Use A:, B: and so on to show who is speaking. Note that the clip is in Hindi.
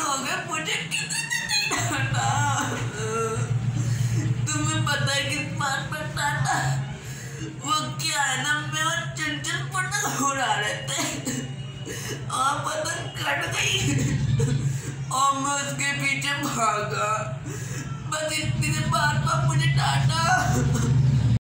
A: हो गए मुझे डांटा। तुम्हें पता है किस बात पर डांटा? वो क्या है ना, मैं और चंचल पतंग उड़ा रहे थे और पतंग कट गई और मैं उसके पीछे भागा। बस इतनी बात पर मुझे डांटा।